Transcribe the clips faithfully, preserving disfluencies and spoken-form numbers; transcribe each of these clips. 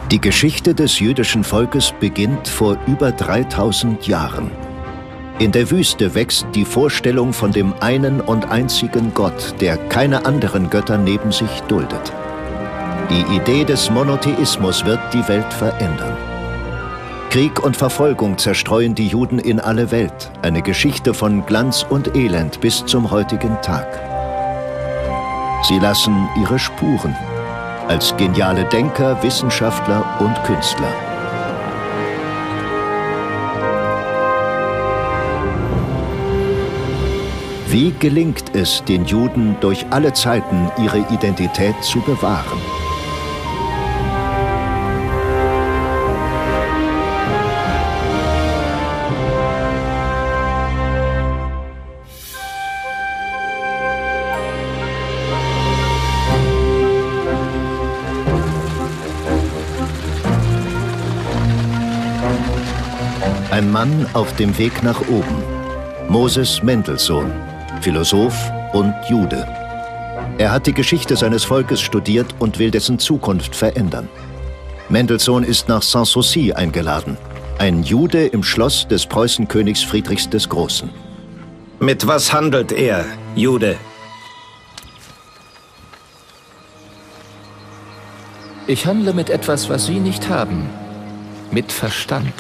Die Geschichte des jüdischen Volkes beginnt vor über dreitausend Jahren. In der Wüste wächst die Vorstellung von dem einen und einzigen Gott, der keine anderen Götter neben sich duldet. Die Idee des Monotheismus wird die Welt verändern. Krieg und Verfolgung zerstreuen die Juden in alle Welt, eine Geschichte von Glanz und Elend bis zum heutigen Tag. Sie lassen ihre Spuren als geniale Denker, Wissenschaftler und Künstler. Wie gelingt es den Juden durch alle Zeiten, ihre Identität zu bewahren? Ein Mann auf dem Weg nach oben. Moses Mendelssohn, Philosoph und Jude. Er hat die Geschichte seines Volkes studiert und will dessen Zukunft verändern. Mendelssohn ist nach Sanssouci eingeladen, ein Jude im Schloss des Preußenkönigs Friedrichs des Großen. Mit was handelt er, Jude? Ich handle mit etwas, was Sie nicht haben. Mit Verstand.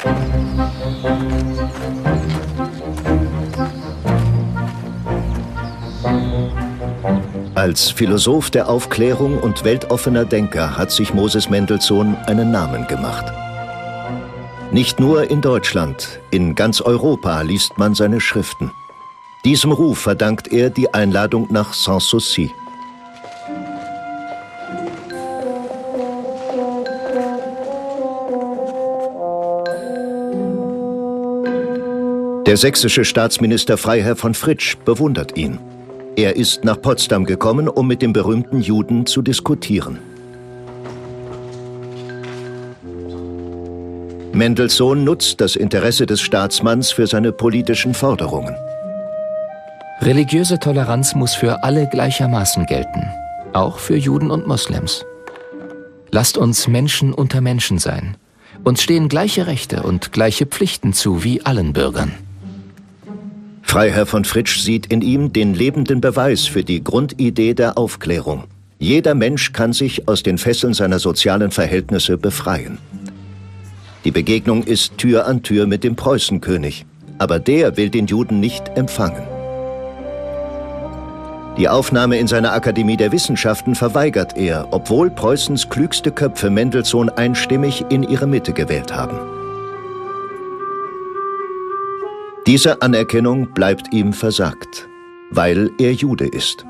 Als Philosoph der Aufklärung und weltoffener Denker hat sich Moses Mendelssohn einen Namen gemacht. Nicht nur in Deutschland, in ganz Europa liest man seine Schriften. Diesem Ruf verdankt er die Einladung nach Sanssouci. Der sächsische Staatsminister Freiherr von Fritsch bewundert ihn. Er ist nach Potsdam gekommen, um mit dem berühmten Juden zu diskutieren. Mendelssohn nutzt das Interesse des Staatsmanns für seine politischen Forderungen. Religiöse Toleranz muss für alle gleichermaßen gelten, auch für Juden und Moslems. Lasst uns Menschen unter Menschen sein. Uns stehen gleiche Rechte und gleiche Pflichten zu wie allen Bürgern. Freiherr von Fritsch sieht in ihm den lebenden Beweis für die Grundidee der Aufklärung. Jeder Mensch kann sich aus den Fesseln seiner sozialen Verhältnisse befreien. Die Begegnung ist Tür an Tür mit dem Preußenkönig, aber der will den Juden nicht empfangen. Die Aufnahme in seine Akademie der Wissenschaften verweigert er, obwohl Preußens klügste Köpfe Mendelssohn einstimmig in ihre Mitte gewählt haben. Diese Anerkennung bleibt ihm versagt, weil er Jude ist.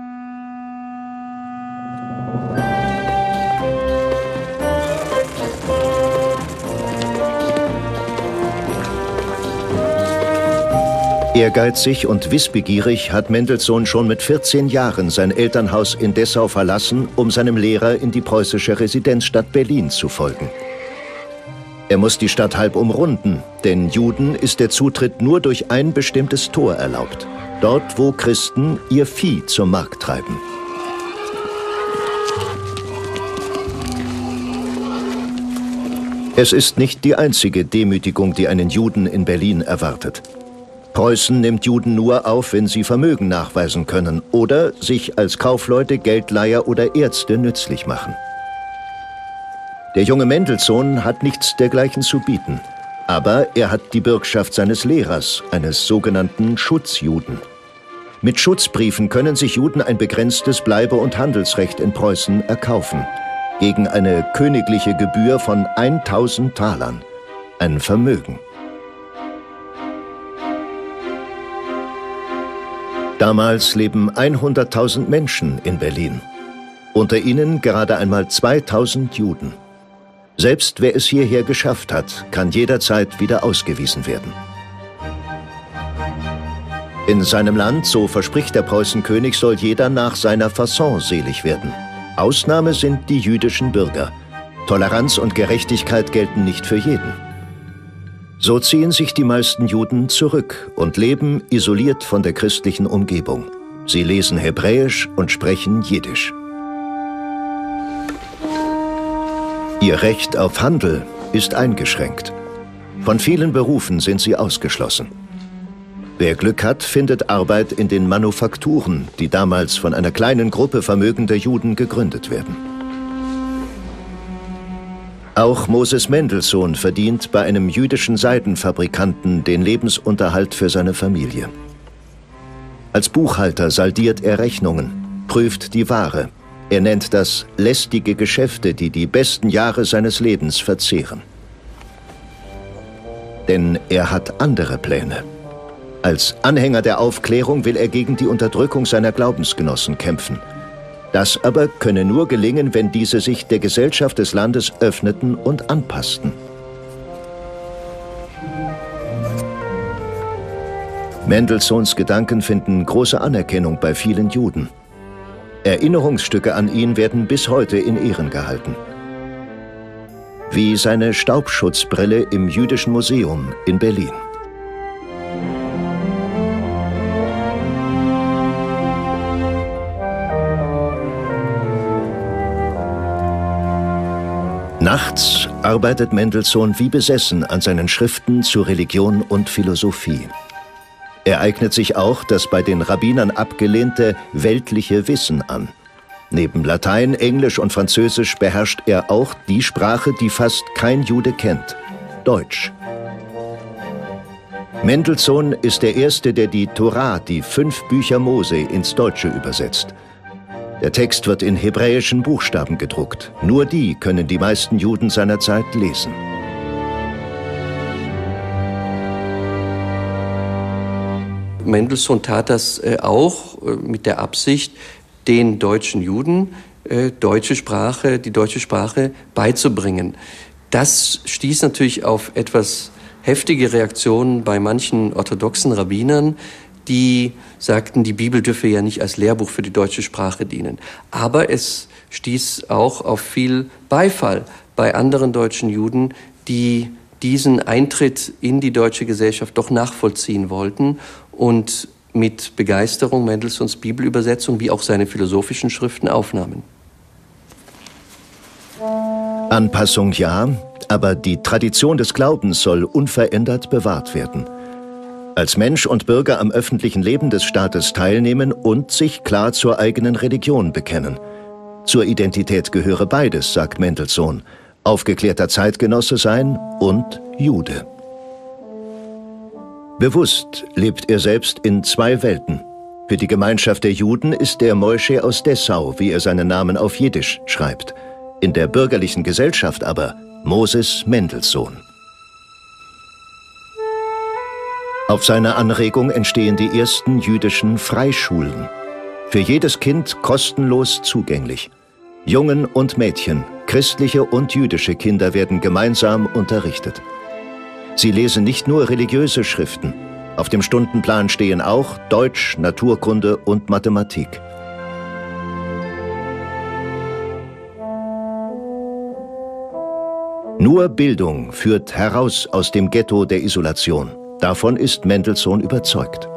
Ehrgeizig und wissbegierig hat Mendelssohn schon mit vierzehn Jahren sein Elternhaus in Dessau verlassen, um seinem Lehrer in die preußische Residenzstadt Berlin zu folgen. Er muss die Stadt halb umrunden, denn Juden ist der Zutritt nur durch ein bestimmtes Tor erlaubt. Dort, wo Christen ihr Vieh zum Markt treiben. Es ist nicht die einzige Demütigung, die einen Juden in Berlin erwartet. Preußen nimmt Juden nur auf, wenn sie Vermögen nachweisen können oder sich als Kaufleute, Geldleiher oder Ärzte nützlich machen. Der junge Mendelssohn hat nichts dergleichen zu bieten, aber er hat die Bürgschaft seines Lehrers, eines sogenannten Schutzjuden. Mit Schutzbriefen können sich Juden ein begrenztes Bleibe- und Handelsrecht in Preußen erkaufen, gegen eine königliche Gebühr von tausend Talern, ein Vermögen. Damals leben hunderttausend Menschen in Berlin, unter ihnen gerade einmal zweitausend Juden. Selbst wer es hierher geschafft hat, kann jederzeit wieder ausgewiesen werden. In seinem Land, so verspricht der Preußenkönig, soll jeder nach seiner Fasson selig werden. Ausnahme sind die jüdischen Bürger. Toleranz und Gerechtigkeit gelten nicht für jeden. So ziehen sich die meisten Juden zurück und leben isoliert von der christlichen Umgebung. Sie lesen Hebräisch und sprechen Jiddisch. Ihr Recht auf Handel ist eingeschränkt. Von vielen Berufen sind sie ausgeschlossen. Wer Glück hat, findet Arbeit in den Manufakturen, die damals von einer kleinen Gruppe vermögender Juden gegründet werden. Auch Moses Mendelssohn verdient bei einem jüdischen Seidenfabrikanten den Lebensunterhalt für seine Familie. Als Buchhalter saldiert er Rechnungen, prüft die Ware. Er nennt das lästige Geschäfte, die die besten Jahre seines Lebens verzehren. Denn er hat andere Pläne. Als Anhänger der Aufklärung will er gegen die Unterdrückung seiner Glaubensgenossen kämpfen. Das aber könne nur gelingen, wenn diese sich der Gesellschaft des Landes öffneten und anpassten. Mendelssohns Gedanken finden große Anerkennung bei vielen Juden. Erinnerungsstücke an ihn werden bis heute in Ehren gehalten. Wie seine Staubschutzbrille im Jüdischen Museum in Berlin. Nachts arbeitet Mendelssohn wie besessen an seinen Schriften zu Religion und Philosophie. Er eignet sich auch das bei den Rabbinern abgelehnte weltliche Wissen an. Neben Latein, Englisch und Französisch beherrscht er auch die Sprache, die fast kein Jude kennt: Deutsch. Mendelssohn ist der Erste, der die Torah, die fünf Bücher Mose, ins Deutsche übersetzt. Der Text wird in hebräischen Buchstaben gedruckt. Nur die können die meisten Juden seiner Zeit lesen. Mendelssohn tat das äh, auch äh, mit der Absicht, den deutschen Juden äh, deutsche Sprache, die deutsche Sprache beizubringen. Das stieß natürlich auf etwas heftige Reaktionen bei manchen orthodoxen Rabbinern, die sagten, die Bibel dürfe ja nicht als Lehrbuch für die deutsche Sprache dienen. Aber es stieß auch auf viel Beifall bei anderen deutschen Juden, die diesen Eintritt in die deutsche Gesellschaft doch nachvollziehen wollten und mit Begeisterung Mendelssohns Bibelübersetzung wie auch seine philosophischen Schriften aufnahmen. Anpassung ja, aber die Tradition des Glaubens soll unverändert bewahrt werden. Als Mensch und Bürger am öffentlichen Leben des Staates teilnehmen und sich klar zur eigenen Religion bekennen. Zur Identität gehöre beides, sagt Mendelssohn: aufgeklärter Zeitgenosse sein und Jude. Bewusst lebt er selbst in zwei Welten. Für die Gemeinschaft der Juden ist er Moische aus Dessau, wie er seinen Namen auf Jiddisch schreibt. In der bürgerlichen Gesellschaft aber Moses Mendelssohn. Auf seine Anregung entstehen die ersten jüdischen Freischulen. Für jedes Kind kostenlos zugänglich. Jungen und Mädchen, christliche und jüdische Kinder werden gemeinsam unterrichtet. Sie lesen nicht nur religiöse Schriften. Auf dem Stundenplan stehen auch Deutsch, Naturkunde und Mathematik. Nur Bildung führt heraus aus dem Ghetto der Isolation. Davon ist Mendelssohn überzeugt.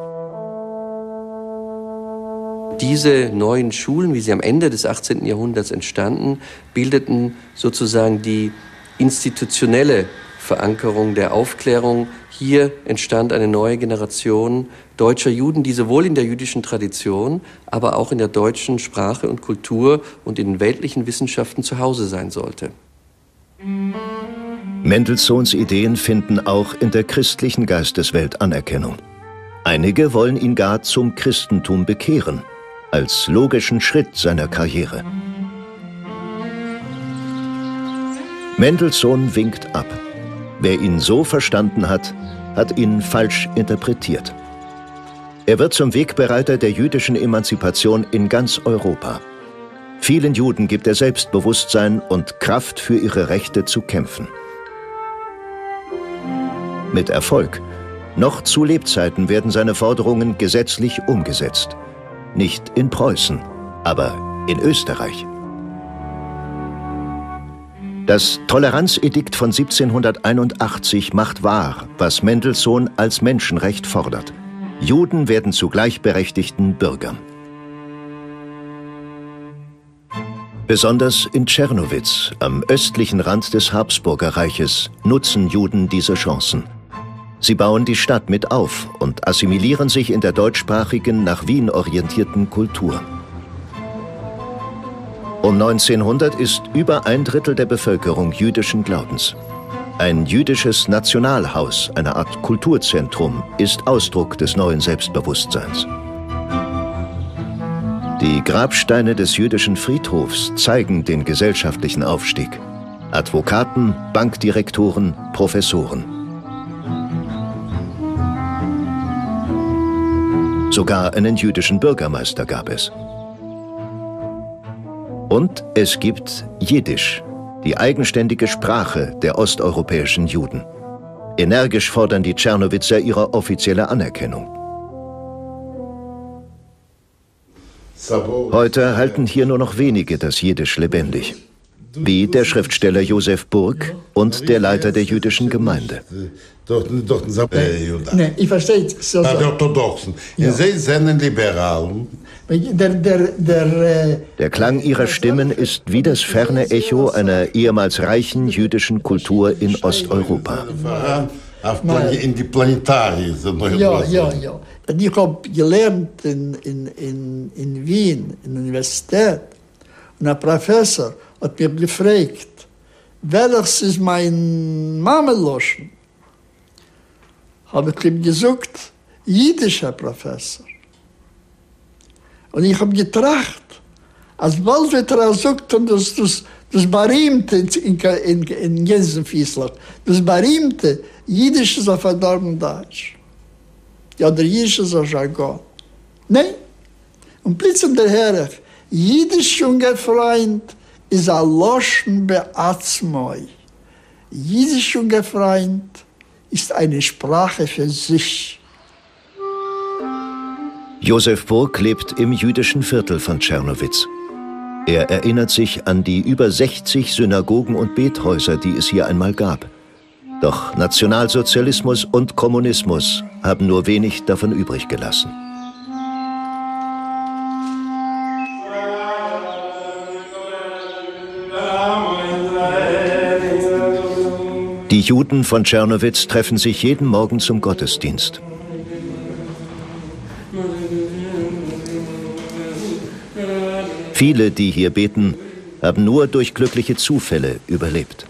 Diese neuen Schulen, wie sie am Ende des achtzehnten Jahrhunderts entstanden, bildeten sozusagen die institutionelle Verankerung der Aufklärung. Hier entstand eine neue Generation deutscher Juden, die sowohl in der jüdischen Tradition, aber auch in der deutschen Sprache und Kultur und in den weltlichen Wissenschaften zu Hause sein sollte. Mendelssohns Ideen finden auch in der christlichen Geisteswelt Anerkennung. Einige wollen ihn gar zum Christentum bekehren, als logischen Schritt seiner Karriere. Mendelssohn winkt ab. Wer ihn so verstanden hat, hat ihn falsch interpretiert. Er wird zum Wegbereiter der jüdischen Emanzipation in ganz Europa. Vielen Juden gibt er Selbstbewusstsein und Kraft, für ihre Rechte zu kämpfen. Mit Erfolg. Noch zu Lebzeiten werden seine Forderungen gesetzlich umgesetzt. Nicht in Preußen, aber in Österreich. Das Toleranzedikt von siebzehnhunderteinundachtzig macht wahr, was Mendelssohn als Menschenrecht fordert. Juden werden zu gleichberechtigten Bürgern. Besonders in Czernowitz, am östlichen Rand des Habsburgerreiches, nutzen Juden diese Chancen. Sie bauen die Stadt mit auf und assimilieren sich in der deutschsprachigen, nach Wien orientierten Kultur. Um neunzehnhundert ist über ein Drittel der Bevölkerung jüdischen Glaubens. Ein jüdisches Nationalhaus, eine Art Kulturzentrum, ist Ausdruck des neuen Selbstbewusstseins. Die Grabsteine des jüdischen Friedhofs zeigen den gesellschaftlichen Aufstieg. Advokaten, Bankdirektoren, Professoren. Sogar einen jüdischen Bürgermeister gab es. Und es gibt Jiddisch, die eigenständige Sprache der osteuropäischen Juden. Energisch fordern die Czernowitzer ihre offizielle Anerkennung. Heute halten hier nur noch wenige das Jiddisch lebendig, wie der Schriftsteller Josef Burg und der Leiter der jüdischen Gemeinde. Nee, ich verstehe es. Ah, die Orthodoxen. Ja. Sie sind Liberalen. Der, der, der, der Klang ihrer Stimmen ist wie das ferne Echo einer ehemals reichen jüdischen Kultur in Osteuropa. In die Planetarium. Ja, ja, ja. Ich habe gelernt in, in, in, in Wien, in der Universität. Und ein Professor hat mich gefragt, welches ist mein Mameloschen? Habe ich ihm gesagt, jüdischer Professor. Und ich habe getracht, als bald wird er gesagt, dass das, das berühmte in, in, in Gänsenfieslach, das berühmte Jiddisch ist auf verdammt Deutsch. Ja, der Jiddisch ist ein Jargon. Nein. Und plötzlich der Herr, Jiddisch, junger Freund, ist ein Loschen beatzmoi. Jiddisch, junger Freund, ist eine Sprache für sich. Josef Burg lebt im jüdischen Viertel von Czernowitz. Er erinnert sich an die über sechzig Synagogen und Bethäuser, die es hier einmal gab. Doch Nationalsozialismus und Kommunismus haben nur wenig davon übrig gelassen. Die Juden von Czernowitz treffen sich jeden Morgen zum Gottesdienst. Viele, die hier beten, haben nur durch glückliche Zufälle überlebt.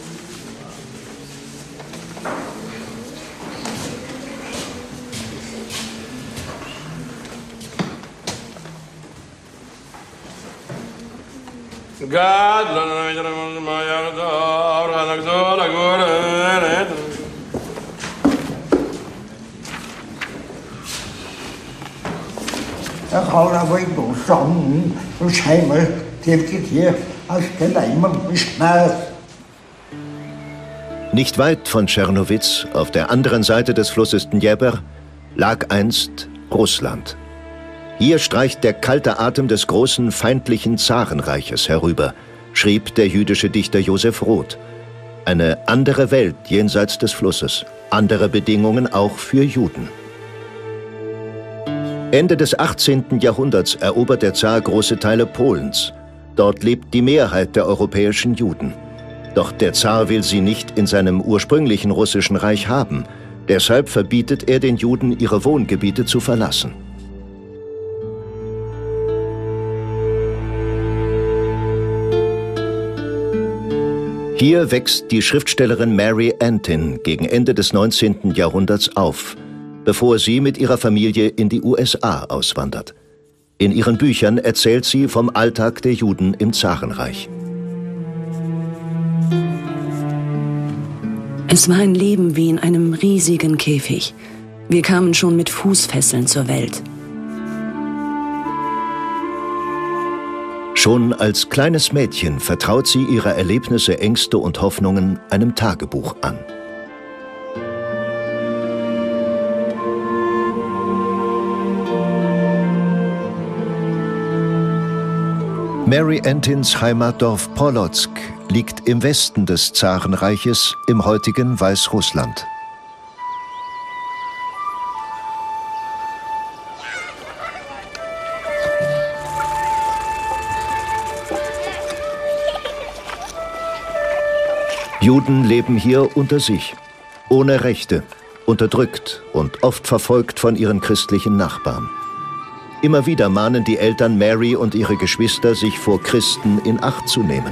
Nicht weit von Czernowitz, auf der anderen Seite des Flusses Dnjepr, lag einst Russland. Hier streicht der kalte Atem des großen feindlichen Zarenreiches herüber, schrieb der jüdische Dichter Josef Roth. Eine andere Welt jenseits des Flusses, andere Bedingungen auch für Juden. Ende des achtzehnten Jahrhunderts erobert der Zar große Teile Polens. Dort lebt die Mehrheit der europäischen Juden. Doch der Zar will sie nicht in seinem ursprünglichen russischen Reich haben. Deshalb verbietet er den Juden, ihre Wohngebiete zu verlassen. Hier wächst die Schriftstellerin Mary Antin gegen Ende des neunzehnten Jahrhunderts auf, bevor sie mit ihrer Familie in die U S A auswandert. In ihren Büchern erzählt sie vom Alltag der Juden im Zarenreich. Es war ein Leben wie in einem riesigen Käfig. Wir kamen schon mit Fußfesseln zur Welt. Schon als kleines Mädchen vertraut sie ihre Erlebnisse, Ängste und Hoffnungen einem Tagebuch an. Mary Antins Heimatdorf Polotsk liegt im Westen des Zarenreiches im heutigen Weißrussland. Juden leben hier unter sich, ohne Rechte, unterdrückt und oft verfolgt von ihren christlichen Nachbarn. Immer wieder mahnen die Eltern Mary und ihre Geschwister, sich vor Christen in Acht zu nehmen.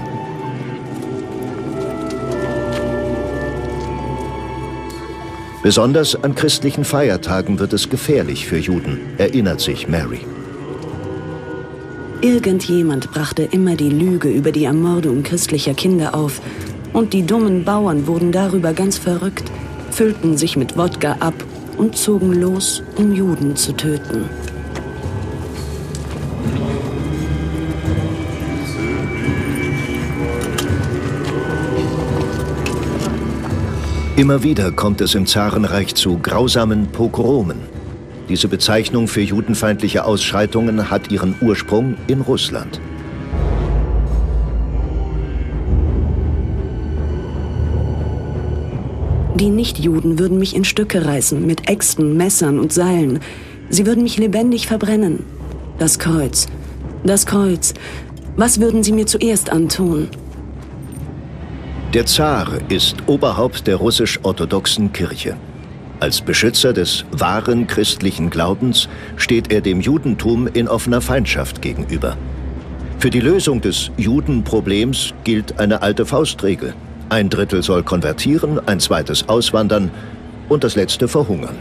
Besonders an christlichen Feiertagen wird es gefährlich für Juden, erinnert sich Mary. Irgendjemand brachte immer die Lüge über die Ermordung christlicher Kinder auf. Und die dummen Bauern wurden darüber ganz verrückt, füllten sich mit Wodka ab und zogen los, um Juden zu töten. Immer wieder kommt es im Zarenreich zu grausamen Pogromen. Diese Bezeichnung für judenfeindliche Ausschreitungen hat ihren Ursprung in Russland. Die Nichtjuden würden mich in Stücke reißen, mit Äxten, Messern und Seilen. Sie würden mich lebendig verbrennen. Das Kreuz, das Kreuz. Was würden sie mir zuerst antun? Der Zar ist Oberhaupt der russisch-orthodoxen Kirche. Als Beschützer des wahren christlichen Glaubens steht er dem Judentum in offener Feindschaft gegenüber. Für die Lösung des Judenproblems gilt eine alte Faustregel. Ein Drittel soll konvertieren, ein zweites auswandern und das letzte verhungern.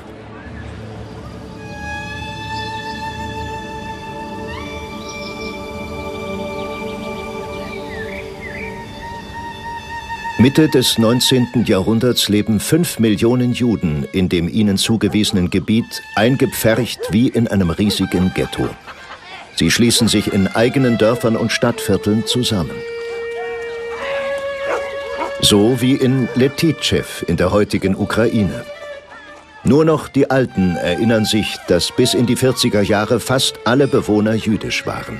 Mitte des neunzehnten Jahrhunderts leben fünf Millionen Juden in dem ihnen zugewiesenen Gebiet, eingepfercht wie in einem riesigen Ghetto. Sie schließen sich in eigenen Dörfern und Stadtvierteln zusammen. So wie in Letitschew in der heutigen Ukraine. Nur noch die Alten erinnern sich, dass bis in die vierziger Jahre fast alle Bewohner jüdisch waren.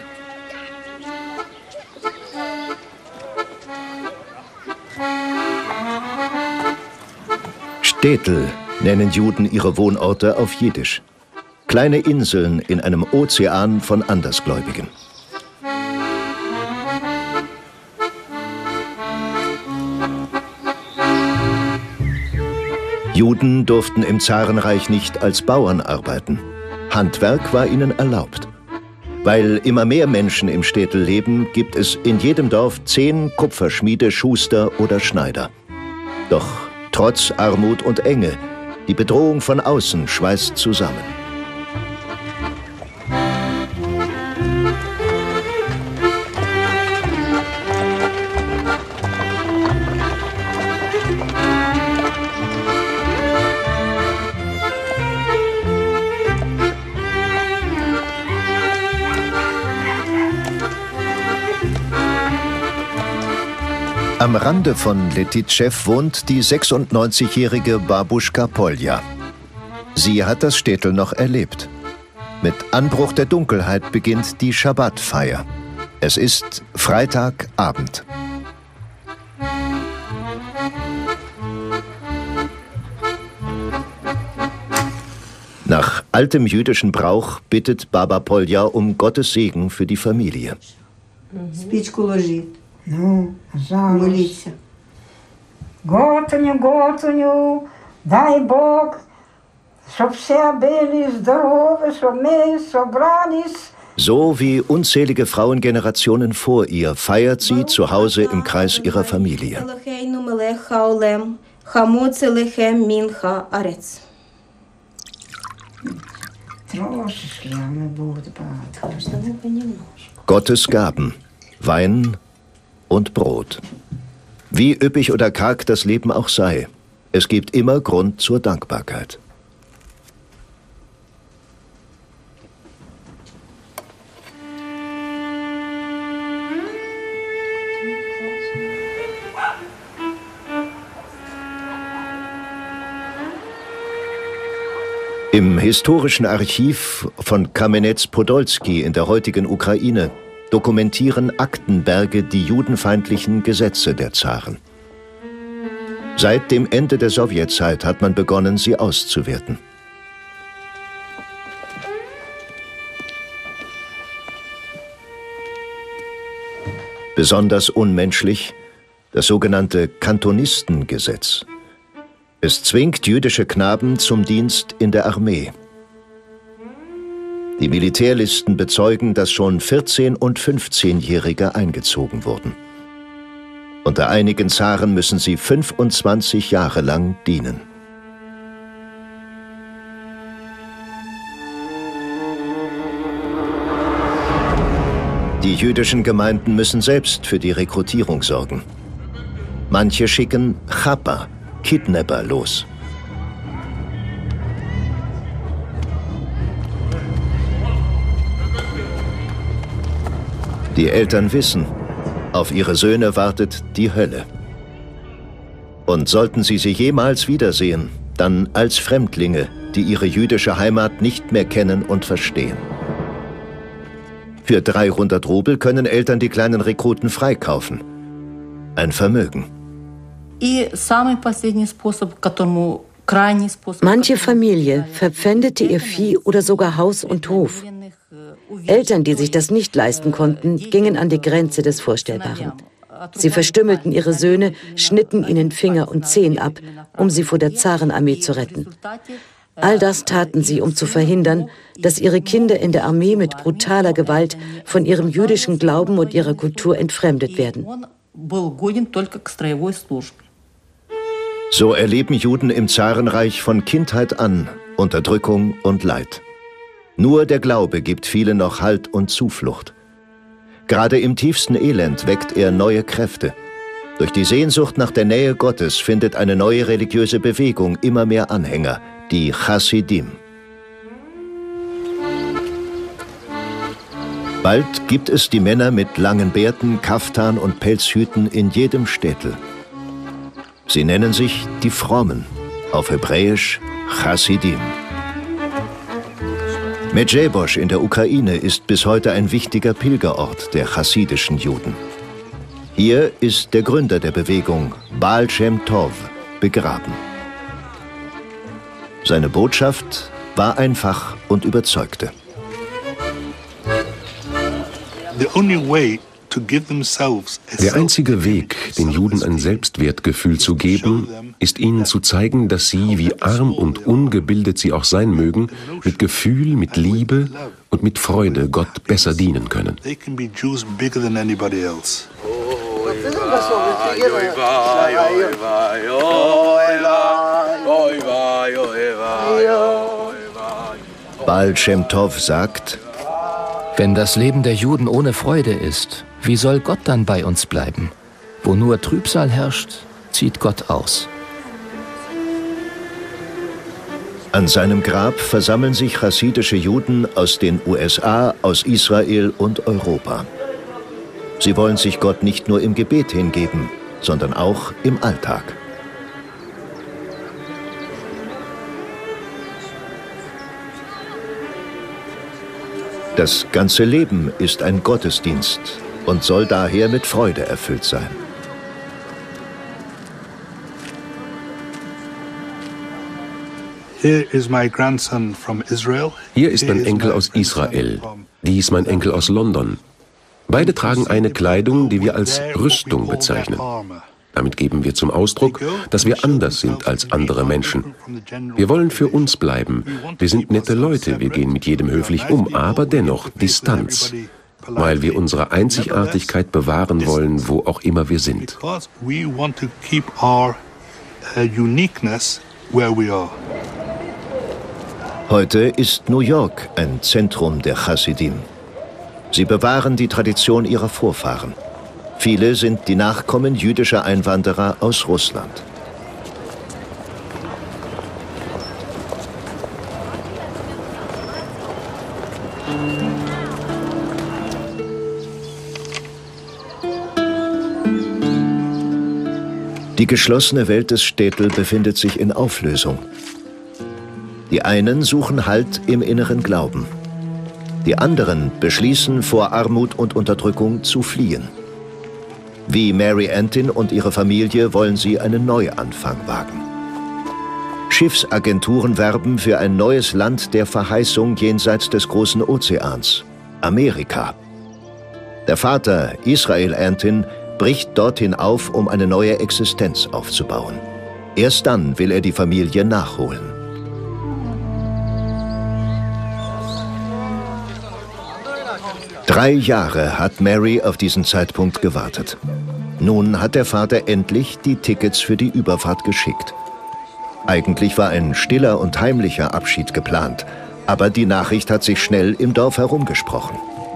Städtel nennen Juden ihre Wohnorte auf Jiddisch. Kleine Inseln in einem Ozean von Andersgläubigen. Juden durften im Zarenreich nicht als Bauern arbeiten. Handwerk war ihnen erlaubt. Weil immer mehr Menschen im Städtel leben, gibt es in jedem Dorf zehn Kupferschmiede, Schuster oder Schneider. Doch trotz Armut und Enge, die Bedrohung von außen schweißt zusammen. Am Rande von Letitschew wohnt die sechsundneunzigjährige Babuschka Polja. Sie hat das Städtel noch erlebt. Mit Anbruch der Dunkelheit beginnt die Schabbatfeier. Es ist Freitagabend. Nach altem jüdischen Brauch bittet Baba Polja um Gottes Segen für die Familie. Спичку ложит. Ну, пожалуйста. Молиться. Готуню, Готуню, дай Бог, чтоб все были здоровы, чтоб мы собрались. So wie unzählige Frauengenerationen vor ihr feiert sie zu Hause im Kreis ihrer Familie. Gottes Gaben, Wein und Brot. Wie üppig oder karg das Leben auch sei, es gibt immer Grund zur Dankbarkeit. Im historischen Archiv von Kamenetz-Podolski in der heutigen Ukraine dokumentieren Aktenberge die judenfeindlichen Gesetze der Zaren. Seit dem Ende der Sowjetzeit hat man begonnen, sie auszuwerten. Besonders unmenschlich, das sogenannte Kantonistengesetz. Es zwingt jüdische Knaben zum Dienst in der Armee. Die Militärlisten bezeugen, dass schon vierzehn- und fünfzehnjährige eingezogen wurden. Unter einigen Zaren müssen sie fünfundzwanzig Jahre lang dienen. Die jüdischen Gemeinden müssen selbst für die Rekrutierung sorgen. Manche schicken Chappa, Kidnapper, los. Die Eltern wissen, auf ihre Söhne wartet die Hölle. Und sollten sie sie jemals wiedersehen, dann als Fremdlinge, die ihre jüdische Heimat nicht mehr kennen und verstehen. Für dreihundert Rubel können Eltern die kleinen Rekruten freikaufen. Ein Vermögen. Manche Familie verpfändete ihr Vieh oder sogar Haus und Hof. Eltern, die sich das nicht leisten konnten, gingen an die Grenze des Vorstellbaren. Sie verstümmelten ihre Söhne, schnitten ihnen Finger und Zehen ab, um sie vor der Zarenarmee zu retten. All das taten sie, um zu verhindern, dass ihre Kinder in der Armee mit brutaler Gewalt von ihrem jüdischen Glauben und ihrer Kultur entfremdet werden. So erleben Juden im Zarenreich von Kindheit an Unterdrückung und Leid. Nur der Glaube gibt vielen noch Halt und Zuflucht. Gerade im tiefsten Elend weckt er neue Kräfte. Durch die Sehnsucht nach der Nähe Gottes findet eine neue religiöse Bewegung immer mehr Anhänger, die Chassidim. Bald gibt es die Männer mit langen Bärten, Kaftan und Pelzhüten in jedem Städtel. Sie nennen sich die Frommen, auf Hebräisch Chassidim. Medjebosch in der Ukraine ist bis heute ein wichtiger Pilgerort der chassidischen Juden. Hier ist der Gründer der Bewegung, Baal Shem Tov, begraben. Seine Botschaft war einfach und überzeugte. Der einzige Weg, den Juden ein Selbstwertgefühl zu geben, ist ihnen zu zeigen, dass sie, wie arm und ungebildet sie auch sein mögen, mit Gefühl, mit Liebe und mit Freude Gott besser dienen können. Baal Shem Tov sagt: Wenn das Leben der Juden ohne Freude ist, wie soll Gott dann bei uns bleiben? Wo nur Trübsal herrscht, zieht Gott aus. An seinem Grab versammeln sich chassidische Juden aus den U S A, aus Israel und Europa. Sie wollen sich Gott nicht nur im Gebet hingeben, sondern auch im Alltag. Das ganze Leben ist ein Gottesdienst und soll daher mit Freude erfüllt sein. Hier ist mein Enkel aus Israel, dies mein Enkel aus London. Beide tragen eine Kleidung, die wir als Rüstung bezeichnen. Damit geben wir zum Ausdruck, dass wir anders sind als andere Menschen. Wir wollen für uns bleiben. Wir sind nette Leute, wir gehen mit jedem höflich um, aber dennoch Distanz, weil wir unsere Einzigartigkeit bewahren wollen, wo auch immer wir sind. Heute ist New York ein Zentrum der Chassidim. Sie bewahren die Tradition ihrer Vorfahren. Viele sind die Nachkommen jüdischer Einwanderer aus Russland. Die geschlossene Welt des Städtel befindet sich in Auflösung. Die einen suchen Halt im inneren Glauben. Die anderen beschließen, vor Armut und Unterdrückung zu fliehen. Wie Mary Antin und ihre Familie wollen sie einen Neuanfang wagen. Schiffsagenturen werben für ein neues Land der Verheißung jenseits des großen Ozeans, Amerika. Der Vater, Israel Antin, bricht dorthin auf, um eine neue Existenz aufzubauen. Erst dann will er die Familie nachholen. Drei Jahre hat Mary auf diesen Zeitpunkt gewartet. Nun hat der Vater endlich die Tickets für die Überfahrt geschickt. Eigentlich war ein stiller und heimlicher Abschied geplant, aber die Nachricht hat sich schnell im Dorf herumgesprochen.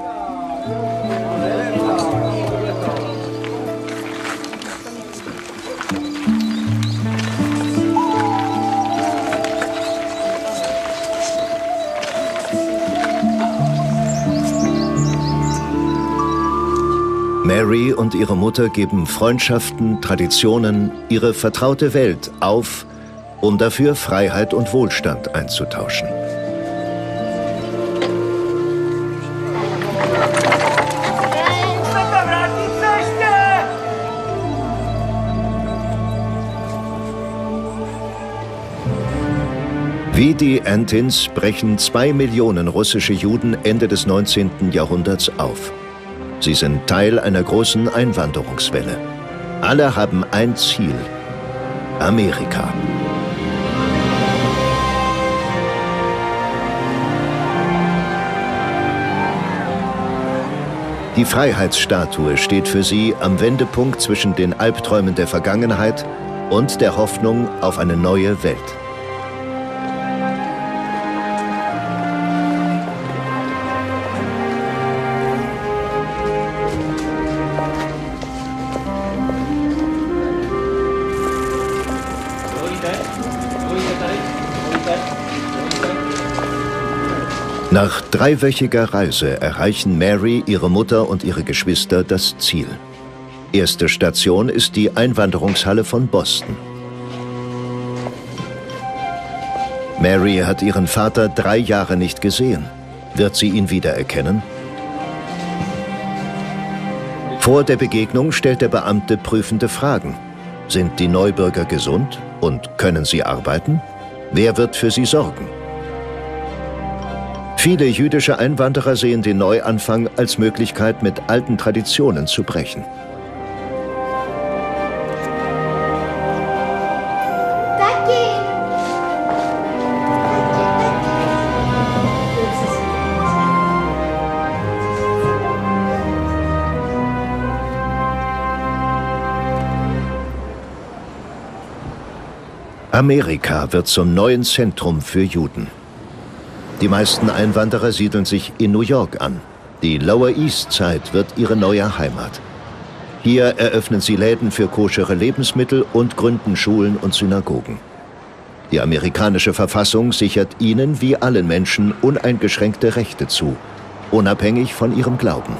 Mary und ihre Mutter geben Freundschaften, Traditionen, ihre vertraute Welt auf, um dafür Freiheit und Wohlstand einzutauschen. Wie die Antins brechen zwei Millionen russische Juden Ende des neunzehnten Jahrhunderts auf. Sie sind Teil einer großen Einwanderungswelle. Alle haben ein Ziel: Amerika. Die Freiheitsstatue steht für sie am Wendepunkt zwischen den Albträumen der Vergangenheit und der Hoffnung auf eine neue Welt. Nach dreiwöchiger Reise erreichen Mary, ihre Mutter und ihre Geschwister das Ziel. Erste Station ist die Einwanderungshalle von Boston. Mary hat ihren Vater drei Jahre nicht gesehen. Wird sie ihn wiedererkennen? Vor der Begegnung stellt der Beamte prüfende Fragen. Sind die Neubürger gesund und können sie arbeiten? Wer wird für sie sorgen? Viele jüdische Einwanderer sehen den Neuanfang als Möglichkeit, mit alten Traditionen zu brechen. Amerika wird zum neuen Zentrum für Juden. Die meisten Einwanderer siedeln sich in New York an. Die Lower East Side wird ihre neue Heimat. Hier eröffnen sie Läden für koschere Lebensmittel und gründen Schulen und Synagogen. Die amerikanische Verfassung sichert ihnen wie allen Menschen uneingeschränkte Rechte zu, unabhängig von ihrem Glauben.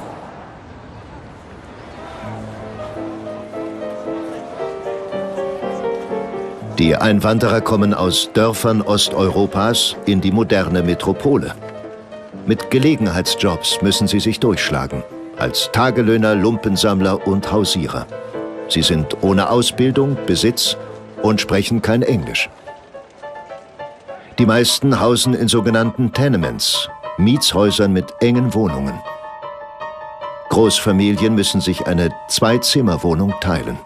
Die Einwanderer kommen aus Dörfern Osteuropas in die moderne Metropole. Mit Gelegenheitsjobs müssen sie sich durchschlagen, als Tagelöhner, Lumpensammler und Hausierer. Sie sind ohne Ausbildung, Besitz und sprechen kein Englisch. Die meisten hausen in sogenannten Tenements, Mietshäusern mit engen Wohnungen. Großfamilien müssen sich eine Zwei-Zimmer-Wohnung teilen.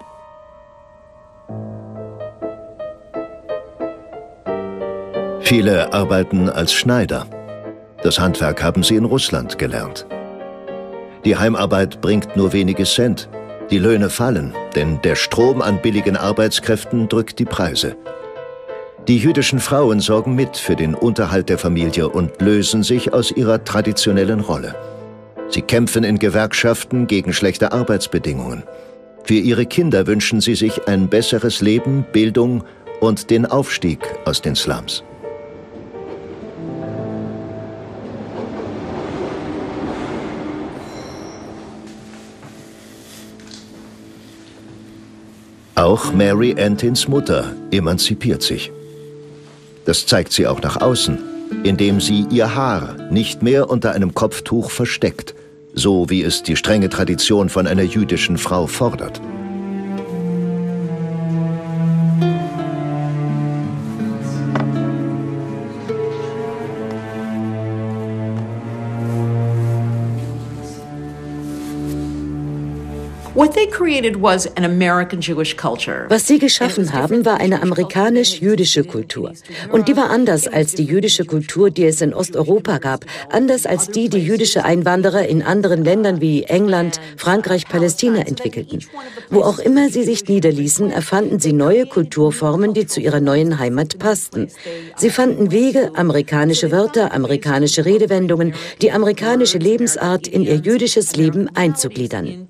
Viele arbeiten als Schneider. Das Handwerk haben sie in Russland gelernt. Die Heimarbeit bringt nur wenige Cent. Die Löhne fallen, denn der Strom an billigen Arbeitskräften drückt die Preise. Die jüdischen Frauen sorgen mit für den Unterhalt der Familie und lösen sich aus ihrer traditionellen Rolle. Sie kämpfen in Gewerkschaften gegen schlechte Arbeitsbedingungen. Für ihre Kinder wünschen sie sich ein besseres Leben, Bildung und den Aufstieg aus den Slums. Auch Mary Antins Mutter emanzipiert sich. Das zeigt sie auch nach außen, indem sie ihr Haar nicht mehr unter einem Kopftuch versteckt, so wie es die strenge Tradition von einer jüdischen Frau fordert. Was sie geschaffen haben, war eine amerikanisch-jüdische Kultur. Und die war anders als die jüdische Kultur, die es in Osteuropa gab, anders als die, die jüdische Einwanderer in anderen Ländern wie England, Frankreich, Palästina entwickelten. Wo auch immer sie sich niederließen, erfanden sie neue Kulturformen, die zu ihrer neuen Heimat passten. Sie fanden Wege, amerikanische Wörter, amerikanische Redewendungen, die amerikanische Lebensart in ihr jüdisches Leben einzugliedern.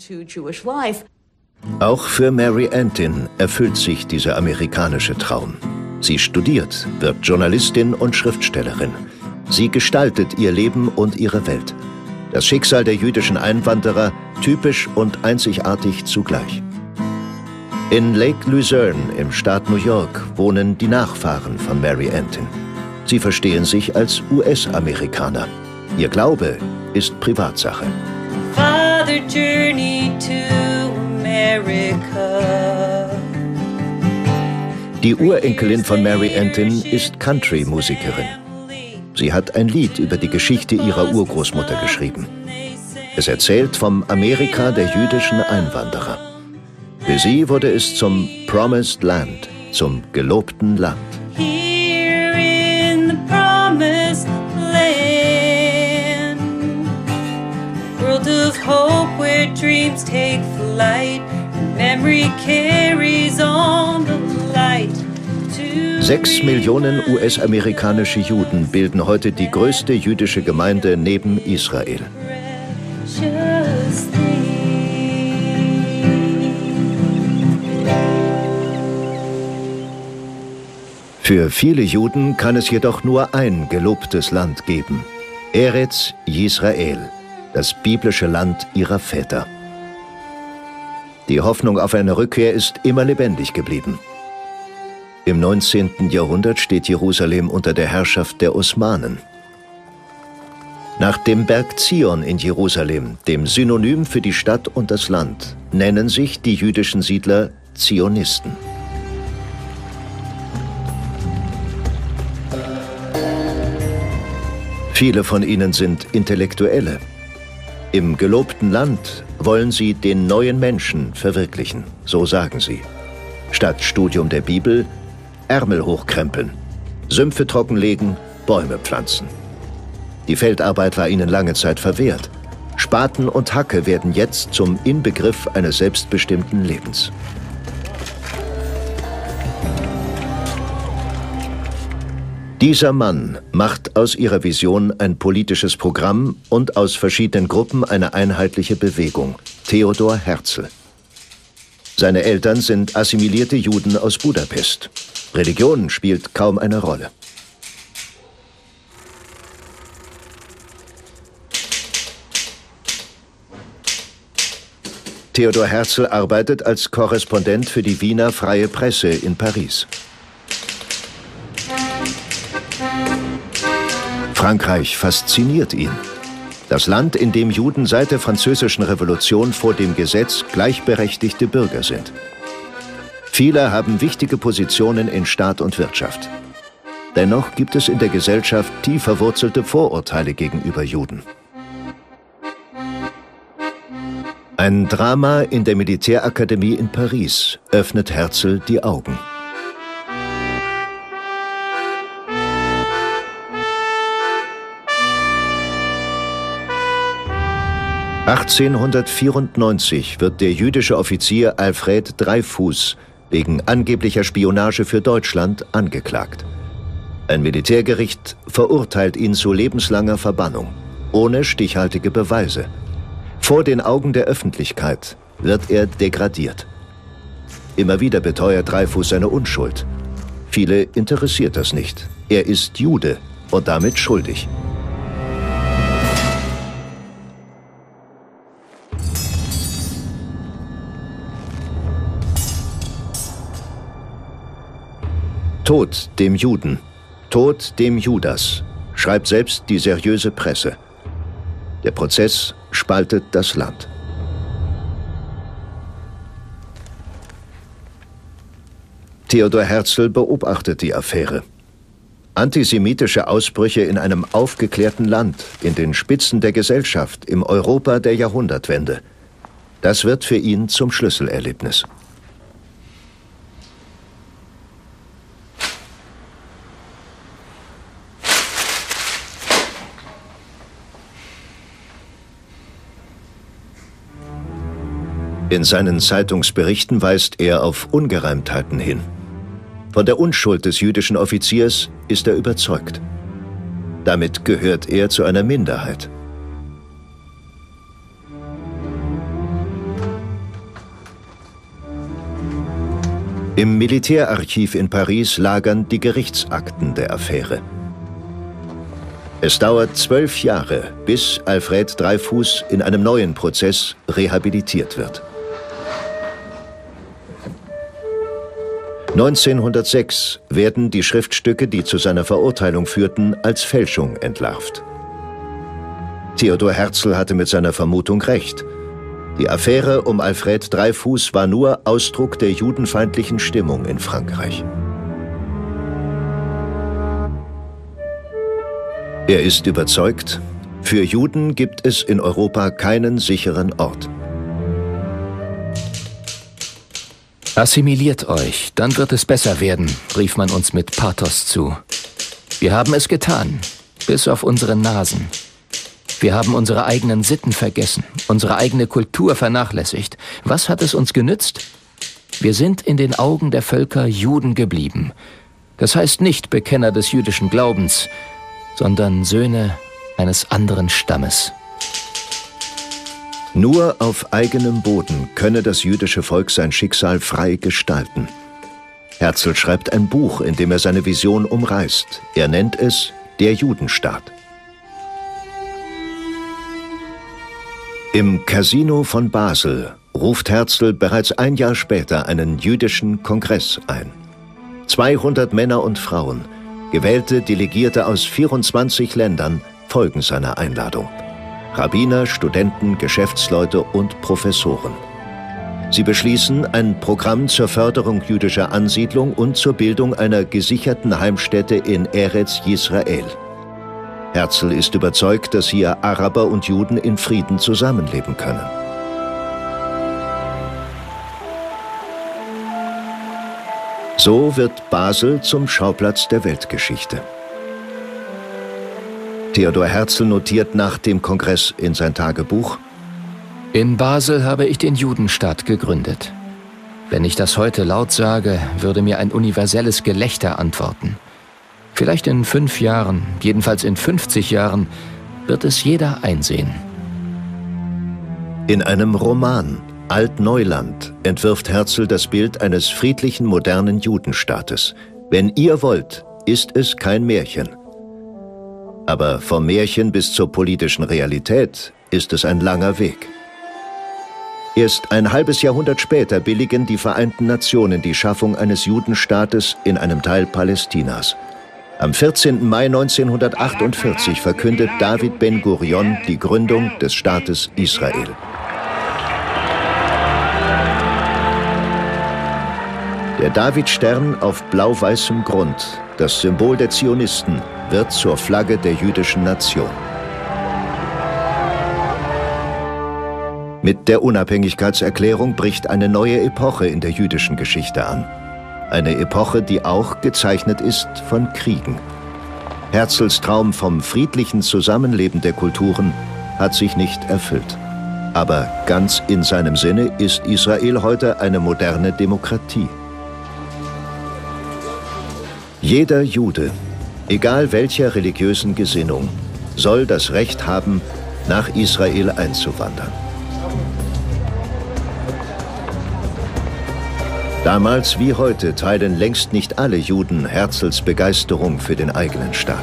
Auch für Mary Antin erfüllt sich dieser amerikanische Traum. Sie studiert, wird Journalistin und Schriftstellerin. Sie gestaltet ihr Leben und ihre Welt. Das Schicksal der jüdischen Einwanderer typisch und einzigartig zugleich. In Lake Luzerne im Staat New York wohnen die Nachfahren von Mary Antin. Sie verstehen sich als U S-Amerikaner. Ihr Glaube ist Privatsache. Father journey to America. Die Urenkelin von Mary Antin ist Country-Musikerin. Sie hat ein Lied über die Geschichte ihrer Urgroßmutter geschrieben. Es erzählt vom Amerika der jüdischen Einwanderer. Für sie wurde es zum Promised Land, zum gelobten Land. Here in the promised land, world of hope where dreams take flight, and memory carries on the light. Sechs Millionen U S-amerikanische Juden bilden heute die größte jüdische Gemeinde neben Israel. Für viele Juden kann es jedoch nur ein gelobtes Land geben: Eretz Yisrael, das biblische Land ihrer Väter. Die Hoffnung auf eine Rückkehr ist immer lebendig geblieben. Im neunzehnten Jahrhundert steht Jerusalem unter der Herrschaft der Osmanen. Nach dem Berg Zion in Jerusalem, dem Synonym für die Stadt und das Land, nennen sich die jüdischen Siedler Zionisten. Viele von ihnen sind Intellektuelle. Im gelobten Land wollen sie den neuen Menschen verwirklichen, so sagen sie. Statt Studium der Bibel Ärmel hochkrempeln, Sümpfe trockenlegen, Bäume pflanzen. Die Feldarbeit war ihnen lange Zeit verwehrt. Spaten und Hacke werden jetzt zum Inbegriff eines selbstbestimmten Lebens. Dieser Mann macht aus ihrer Vision ein politisches Programm und aus verschiedenen Gruppen eine einheitliche Bewegung: Theodor Herzl. Seine Eltern sind assimilierte Juden aus Budapest. Religion spielt kaum eine Rolle. Theodor Herzl arbeitet als Korrespondent für die Wiener Freie Presse in Paris. Frankreich fasziniert ihn. Das Land, in dem Juden seit der Französischen Revolution vor dem Gesetz gleichberechtigte Bürger sind. Viele haben wichtige Positionen in Staat und Wirtschaft. Dennoch gibt es in der Gesellschaft tief verwurzelte Vorurteile gegenüber Juden. Ein Drama in der Militärakademie in Paris öffnet Herzl die Augen. achtzehnhundertvierundneunzig wird der jüdische Offizier Alfred Dreyfus wegen angeblicher Spionage für Deutschland angeklagt. Ein Militärgericht verurteilt ihn zu lebenslanger Verbannung, ohne stichhaltige Beweise. Vor den Augen der Öffentlichkeit wird er degradiert. Immer wieder beteuert Dreyfus seine Unschuld. Viele interessiert das nicht. Er ist Jude und damit schuldig. Tod dem Juden, Tod dem Judas, schreibt selbst die seriöse Presse. Der Prozess spaltet das Land. Theodor Herzl beobachtet die Affäre. Antisemitische Ausbrüche in einem aufgeklärten Land, in den Spitzen der Gesellschaft, im Europa der Jahrhundertwende. Das wird für ihn zum Schlüsselerlebnis. In seinen Zeitungsberichten weist er auf Ungereimtheiten hin. Von der Unschuld des jüdischen Offiziers ist er überzeugt. Damit gehört er zu einer Minderheit. Im Militärarchiv in Paris lagern die Gerichtsakten der Affäre. Es dauert zwölf Jahre, bis Alfred Dreyfus in einem neuen Prozess rehabilitiert wird. neunzehnhundertsechs werden die Schriftstücke, die zu seiner Verurteilung führten, als Fälschung entlarvt. Theodor Herzl hatte mit seiner Vermutung recht. Die Affäre um Alfred Dreyfus war nur Ausdruck der judenfeindlichen Stimmung in Frankreich. Er ist überzeugt, für Juden gibt es in Europa keinen sicheren Ort. Assimiliert euch, dann wird es besser werden, rief man uns mit Pathos zu. Wir haben es getan, bis auf unsere Nasen. Wir haben unsere eigenen Sitten vergessen, unsere eigene Kultur vernachlässigt. Was hat es uns genützt? Wir sind in den Augen der Völker Juden geblieben. Das heißt nicht Bekenner des jüdischen Glaubens, sondern Söhne eines anderen Stammes. Nur auf eigenem Boden könne das jüdische Volk sein Schicksal frei gestalten. Herzl schreibt ein Buch, in dem er seine Vision umreißt. Er nennt es Der Judenstaat. Im Casino von Basel ruft Herzl bereits ein Jahr später einen jüdischen Kongress ein. zweihundert Männer und Frauen, gewählte Delegierte aus vierundzwanzig Ländern, folgen seiner Einladung. Rabbiner, Studenten, Geschäftsleute und Professoren. Sie beschließen ein Programm zur Förderung jüdischer Ansiedlung und zur Bildung einer gesicherten Heimstätte in Eretz Yisrael. Herzl ist überzeugt, dass hier Araber und Juden in Frieden zusammenleben können. So wird Basel zum Schauplatz der Weltgeschichte. Theodor Herzl notiert nach dem Kongress in sein Tagebuch: In Basel habe ich den Judenstaat gegründet. Wenn ich das heute laut sage, würde mir ein universelles Gelächter antworten. Vielleicht in fünf Jahren, jedenfalls in fünfzig Jahren, wird es jeder einsehen. In einem Roman, Alt-Neuland, entwirft Herzl das Bild eines friedlichen, modernen Judenstaates. Wenn ihr wollt, ist es kein Märchen. Aber vom Märchen bis zur politischen Realität ist es ein langer Weg. Erst ein halbes Jahrhundert später billigen die Vereinten Nationen die Schaffung eines Judenstaates in einem Teil Palästinas. Am vierzehnten Mai neunzehnhundertachtundvierzig verkündet David Ben-Gurion die Gründung des Staates Israel. Der Davidstern auf blau-weißem Grund, das Symbol der Zionisten, wird zur Flagge der jüdischen Nation. Mit der Unabhängigkeitserklärung bricht eine neue Epoche in der jüdischen Geschichte an. Eine Epoche, die auch gezeichnet ist von Kriegen. Herzls Traum vom friedlichen Zusammenleben der Kulturen hat sich nicht erfüllt. Aber ganz in seinem Sinne ist Israel heute eine moderne Demokratie. Jeder Jude, egal welcher religiösen Gesinnung, soll das Recht haben, nach Israel einzuwandern. Damals wie heute teilen längst nicht alle Juden Herzls Begeisterung für den eigenen Staat.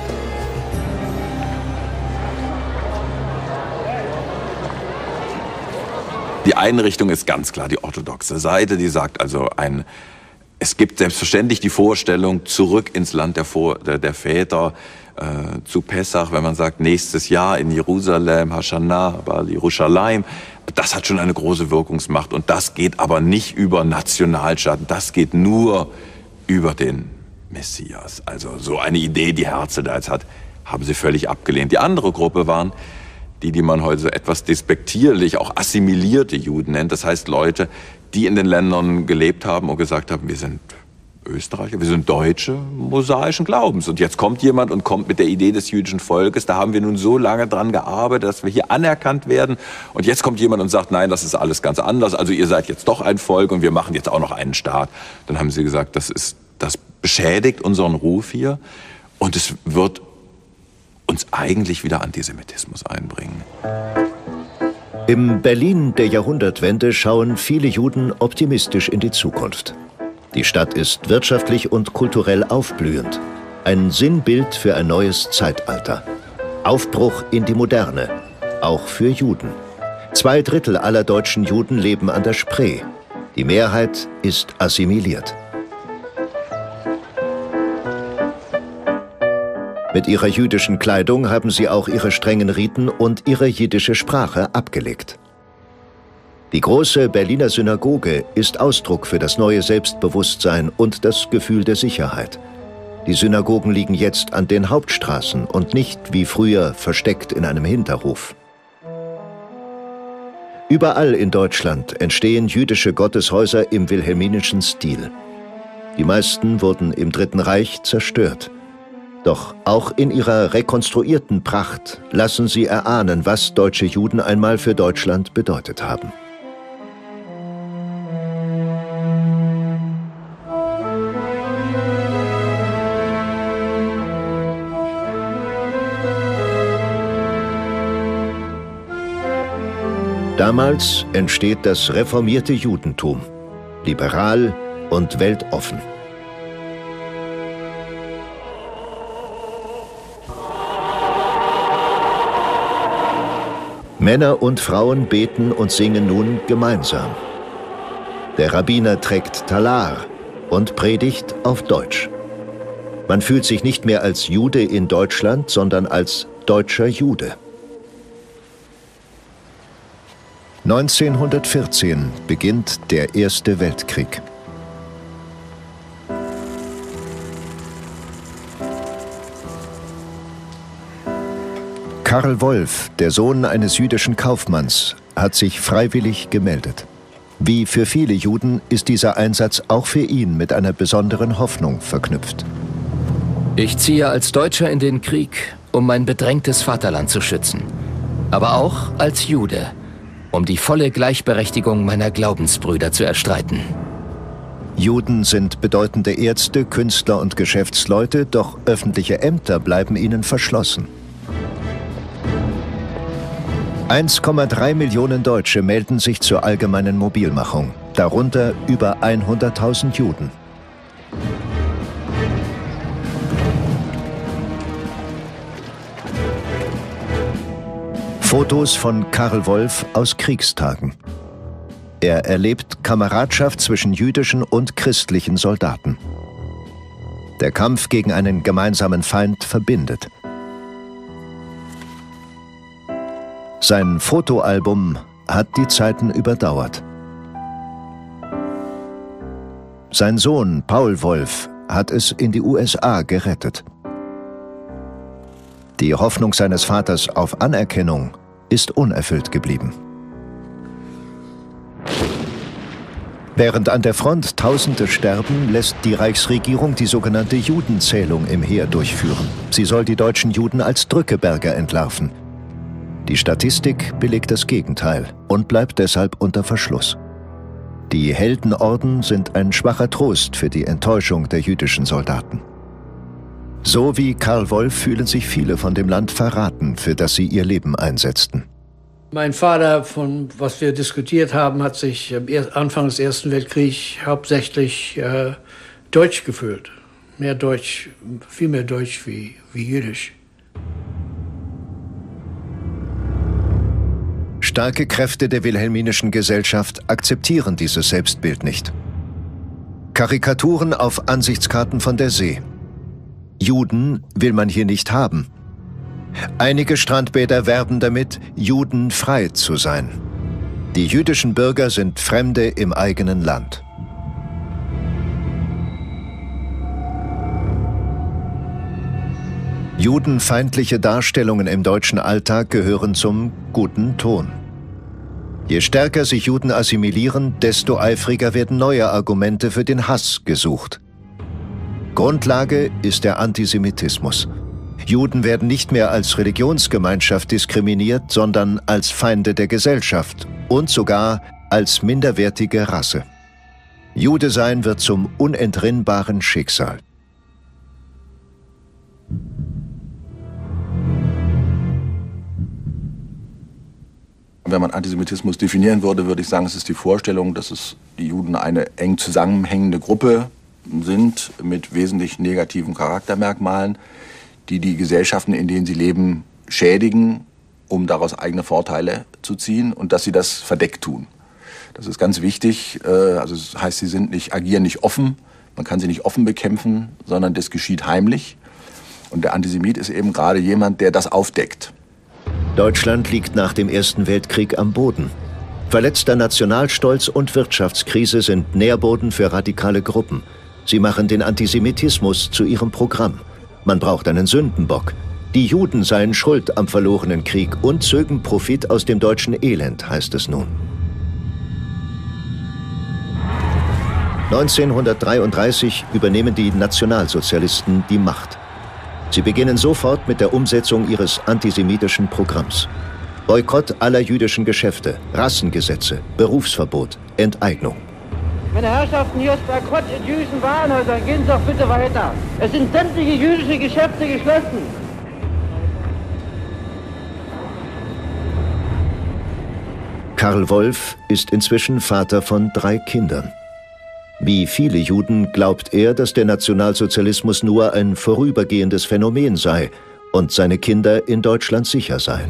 Die eine Richtung ist ganz klar die orthodoxe Seite, die sagt also, ein, es gibt selbstverständlich die Vorstellung, zurück ins Land der, Vor der, der Väter, äh, zu Pessach, wenn man sagt, nächstes Jahr in Jerusalem, Hashanah, Bal Yerushalayim. Das hat schon eine große Wirkungsmacht und das geht aber nicht über Nationalstaaten, das geht nur über den Messias. Also so eine Idee, die Herzl da jetzt hat, haben sie völlig abgelehnt. Die andere Gruppe waren die, die man heute so etwas despektierlich auch assimilierte Juden nennt. Das heißt Leute, die in den Ländern gelebt haben und gesagt haben, wir sind Österreicher, wir sind Deutsche mosaischen Glaubens. Und jetzt kommt jemand und kommt mit der Idee des jüdischen Volkes. Da haben wir nun so lange dran gearbeitet, dass wir hier anerkannt werden. Und jetzt kommt jemand und sagt, nein, das ist alles ganz anders. Also ihr seid jetzt doch ein Volk und wir machen jetzt auch noch einen Staat. Dann haben sie gesagt, das ist, das beschädigt unseren Ruf hier. Und es wird uns eigentlich wieder Antisemitismus einbringen. Im Berlin der Jahrhundertwende schauen viele Juden optimistisch in die Zukunft. Die Stadt ist wirtschaftlich und kulturell aufblühend. Ein Sinnbild für ein neues Zeitalter. Aufbruch in die Moderne, auch für Juden. Zwei Drittel aller deutschen Juden leben an der Spree. Die Mehrheit ist assimiliert. Mit ihrer jüdischen Kleidung haben sie auch ihre strengen Riten und ihre jiddische Sprache abgelegt. Die große Berliner Synagoge ist Ausdruck für das neue Selbstbewusstsein und das Gefühl der Sicherheit. Die Synagogen liegen jetzt an den Hauptstraßen und nicht wie früher versteckt in einem Hinterhof. Überall in Deutschland entstehen jüdische Gotteshäuser im wilhelminischen Stil. Die meisten wurden im Dritten Reich zerstört. Doch auch in ihrer rekonstruierten Pracht lassen sie erahnen, was deutsche Juden einmal für Deutschland bedeutet haben. Damals entsteht das reformierte Judentum, liberal und weltoffen. Männer und Frauen beten und singen nun gemeinsam. Der Rabbiner trägt Talar und predigt auf Deutsch. Man fühlt sich nicht mehr als Jude in Deutschland, sondern als deutscher Jude. neunzehnhundertvierzehn beginnt der Erste Weltkrieg. Karl Wolf, der Sohn eines jüdischen Kaufmanns, hat sich freiwillig gemeldet. Wie für viele Juden ist dieser Einsatz auch für ihn mit einer besonderen Hoffnung verknüpft. Ich ziehe als Deutscher in den Krieg, um mein bedrängtes Vaterland zu schützen. Aber auch als Jude, um die volle Gleichberechtigung meiner Glaubensbrüder zu erstreiten. Juden sind bedeutende Ärzte, Künstler und Geschäftsleute, doch öffentliche Ämter bleiben ihnen verschlossen. eins Komma drei Millionen Deutsche melden sich zur allgemeinen Mobilmachung, darunter über hunderttausend Juden. Fotos von Karl Wolf aus Kriegstagen. Er erlebt Kameradschaft zwischen jüdischen und christlichen Soldaten. Der Kampf gegen einen gemeinsamen Feind verbindet. Sein Fotoalbum hat die Zeiten überdauert. Sein Sohn Paul Wolf hat es in die U S A gerettet. Die Hoffnung seines Vaters auf Anerkennung ist unerfüllt geblieben. Während an der Front Tausende sterben, lässt die Reichsregierung die sogenannte Judenzählung im Heer durchführen. Sie soll die deutschen Juden als Drückeberger entlarven. Die Statistik belegt das Gegenteil und bleibt deshalb unter Verschluss. Die Heldenorden sind ein schwacher Trost für die Enttäuschung der jüdischen Soldaten. So wie Karl Wolf fühlen sich viele von dem Land verraten, für das sie ihr Leben einsetzten. Mein Vater, von was wir diskutiert haben, hat sich am Anfang des Ersten Weltkriegs hauptsächlich äh, deutsch gefühlt. Mehr Deutsch, viel mehr Deutsch wie, wie Jüdisch. Starke Kräfte der wilhelminischen Gesellschaft akzeptieren dieses Selbstbild nicht. Karikaturen auf Ansichtskarten von der See. Juden will man hier nicht haben. Einige Strandbäder werben damit, judenfrei zu sein. Die jüdischen Bürger sind Fremde im eigenen Land. Judenfeindliche Darstellungen im deutschen Alltag gehören zum guten Ton. Je stärker sich Juden assimilieren, desto eifriger werden neue Argumente für den Hass gesucht. Grundlage ist der Antisemitismus. Juden werden nicht mehr als Religionsgemeinschaft diskriminiert, sondern als Feinde der Gesellschaft und sogar als minderwertige Rasse. Jude sein wird zum unentrinnbaren Schicksal. Wenn man Antisemitismus definieren würde, würde ich sagen, es ist die Vorstellung, dass es die Juden eine eng zusammenhängende Gruppe sind mit wesentlich negativen Charaktermerkmalen, die die Gesellschaften, in denen sie leben, schädigen, um daraus eigene Vorteile zu ziehen und dass sie das verdeckt tun. Das ist ganz wichtig. Also das heißt, sie sind nicht, agieren nicht offen, man kann sie nicht offen bekämpfen, sondern das geschieht heimlich. Und der Antisemit ist eben gerade jemand, der das aufdeckt. Deutschland liegt nach dem Ersten Weltkrieg am Boden. Verletzter Nationalstolz und Wirtschaftskrise sind Nährboden für radikale Gruppen. Sie machen den Antisemitismus zu ihrem Programm. Man braucht einen Sündenbock. Die Juden seien schuld am verlorenen Krieg und zögen Profit aus dem deutschen Elend, heißt es nun. neunzehnhundertdreiunddreißig übernehmen die Nationalsozialisten die Macht. Sie beginnen sofort mit der Umsetzung ihres antisemitischen Programms. Boykott aller jüdischen Geschäfte, Rassengesetze, Berufsverbot, Enteignung. Meine Herrschaften, hier ist Boykott in jüdischen Warenhäusern. Gehen Sie doch bitte weiter. Es sind sämtliche jüdische Geschäfte geschlossen. Karl Wolf ist inzwischen Vater von drei Kindern. Wie viele Juden glaubt er, dass der Nationalsozialismus nur ein vorübergehendes Phänomen sei und seine Kinder in Deutschland sicher seien.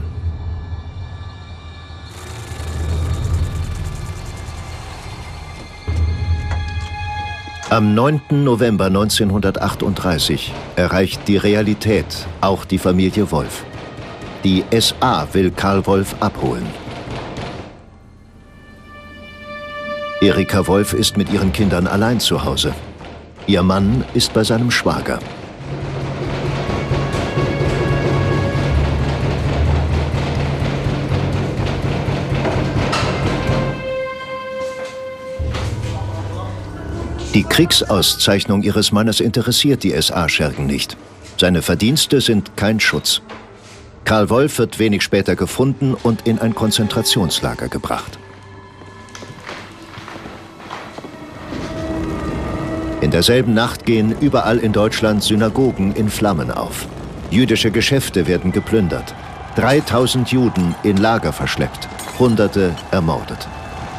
Am neunten November neunzehnhundertachtunddreißig erreicht die Realität auch die Familie Wolf. Die S A will Karl Wolf abholen. Erika Wolf ist mit ihren Kindern allein zu Hause. Ihr Mann ist bei seinem Schwager. Die Kriegsauszeichnung ihres Mannes interessiert die S A-Schergen nicht. Seine Verdienste sind kein Schutz. Karl Wolf wird wenig später gefunden und in ein Konzentrationslager gebracht. In derselben Nacht gehen überall in Deutschland Synagogen in Flammen auf. Jüdische Geschäfte werden geplündert. dreitausend Juden in Lager verschleppt. Hunderte ermordet.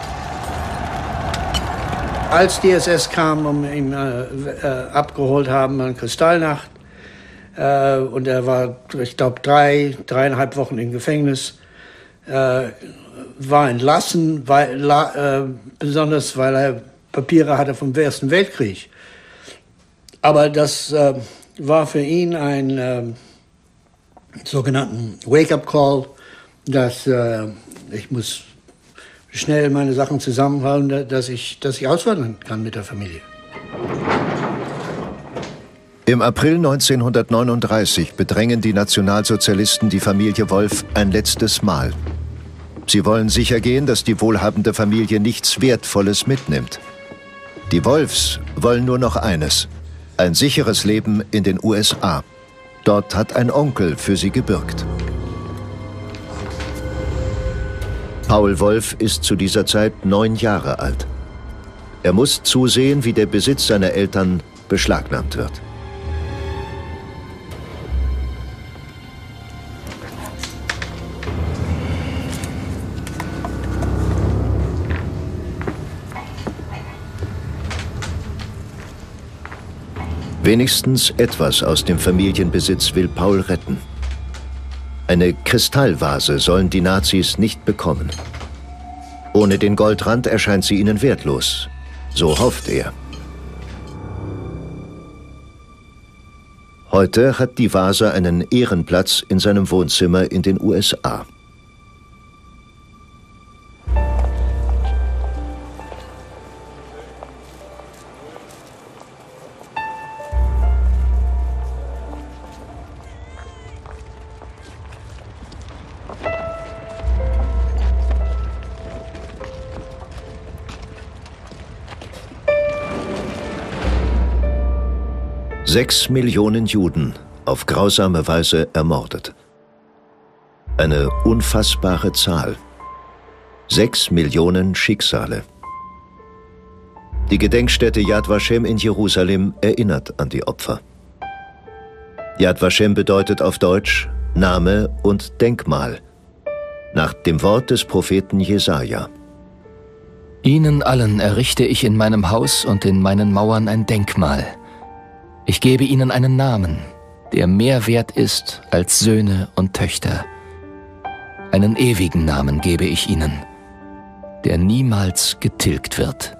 Als die S S kam, um ihn äh, äh, abgeholt haben an Kristallnacht, äh, und er war, ich glaube, drei, dreieinhalb Wochen im Gefängnis, äh, war entlassen, weil, la, äh, besonders weil er Papiere hatte vom Ersten Weltkrieg. Aber das äh, war für ihn ein äh, sogenannten Wake-up-Call, dass äh, ich muss schnell meine Sachen zusammenhalten, dass ich, dass ich auswandern kann mit der Familie. Im April neunzehnhundertneununddreißig bedrängen die Nationalsozialisten die Familie Wolf ein letztes Mal. Sie wollen sichergehen, dass die wohlhabende Familie nichts Wertvolles mitnimmt. Die Wolfs wollen nur noch eines: ein sicheres Leben in den U S A. Dort hat ein Onkel für sie gebürgt. Paul Wolf ist zu dieser Zeit neun Jahre alt. Er muss zusehen, wie der Besitz seiner Eltern beschlagnahmt wird. Wenigstens etwas aus dem Familienbesitz will Paul retten. Eine Kristallvase sollen die Nazis nicht bekommen. Ohne den Goldrand erscheint sie ihnen wertlos. So hofft er. Heute hat die Vase einen Ehrenplatz in seinem Wohnzimmer in den U S A. Sechs Millionen Juden auf grausame Weise ermordet. Eine unfassbare Zahl. Sechs Millionen Schicksale. Die Gedenkstätte Yad Vashem in Jerusalem erinnert an die Opfer. Yad Vashem bedeutet auf Deutsch Name und Denkmal, nach dem Wort des Propheten Jesaja. Ihnen allen errichte ich in meinem Haus und in meinen Mauern ein Denkmal. Ich gebe ihnen einen Namen, der mehr wert ist als Söhne und Töchter. Einen ewigen Namen gebe ich ihnen, der niemals getilgt wird.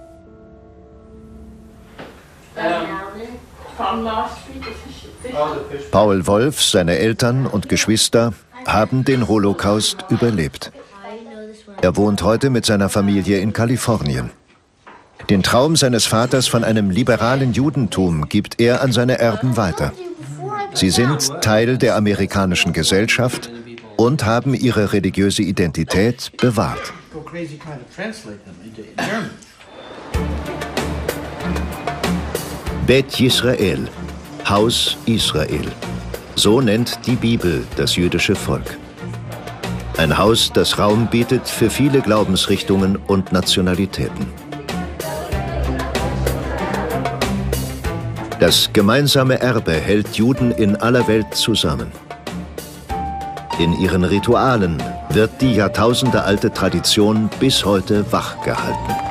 Paul Wolf, seine Eltern und Geschwister haben den Holocaust überlebt. Er wohnt heute mit seiner Familie in Kalifornien. Den Traum seines Vaters von einem liberalen Judentum gibt er an seine Erben weiter. Sie sind Teil der amerikanischen Gesellschaft und haben ihre religiöse Identität bewahrt. Bet Yisrael, Haus Israel. So nennt die Bibel das jüdische Volk. Ein Haus, das Raum bietet für viele Glaubensrichtungen und Nationalitäten. Das gemeinsame Erbe hält Juden in aller Welt zusammen. In ihren Ritualen wird die jahrtausendealte Tradition bis heute wachgehalten.